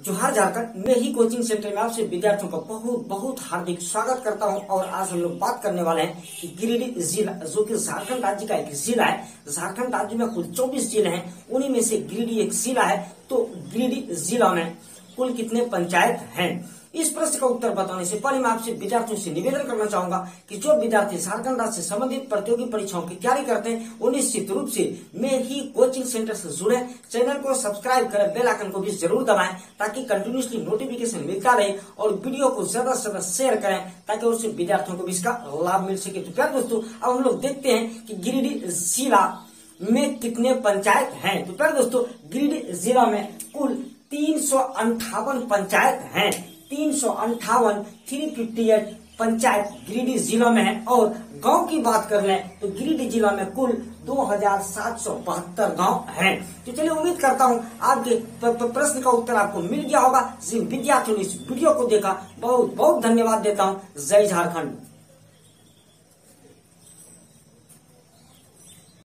जोहार झारखंड में ही coaching centre में आपसे विद्यार्थियों का बहुत बहुत हार्दिक स्वागत करता हूं। और आज हम लोग बात करने वाले हैं कि गिरिडीह जिला जो कि झारखंड राज्य का एक जिला है। झारखंड राज्य में कुल 24 जिले हैं, उन्हीं में से गिरिडीह एक जिला है। तो गिरिडीह जिला में कुल कितने पंचायत हैं? इस प्रश्न का उत्तर बताने से पहले मैं आपसे विद्यार्थियों से निवेदन करना चाहूंगा कि जो विद्यार्थी झारखंड राज्य से संबंधित प्रतियोगी परीक्षाओं की तैयारी करते हैं वो निश्चित रूप से मैं ही कोचिंग सेंटर से जुड़े, चैनल को सब्सक्राइब करें, बेल आइकन को भी जरूर दबाएं ताकि कंटिन्यूसली नोटिफिकेशन मिलता रहे और वीडियो को ज्यादा से ज्यादा शेयर करें ताकि उससे विद्यार्थियों को भी इसका लाभ मिल सके। तो प्यारे दोस्तों, अब हम लोग देखते हैं कि गिरिडीह जिला में कितने पंचायत हैं। तो प्यारे दोस्तों, गिरिडीह जिला में कुल 358 पंचायत हैं। 358 358 पंचायत गिरिडीह जिला में है। और गांव की बात कर लें तो गिरिडीह जिला में कुल 2772 गांव हैं। तो चलिए, उम्मीद करता हूं आपके प्रश्न का उत्तर आपको मिल गया होगा। जिन विद्यार्थियों ने इस वीडियो को देखा बहुत बहुत धन्यवाद देता हूं। जय झारखंड।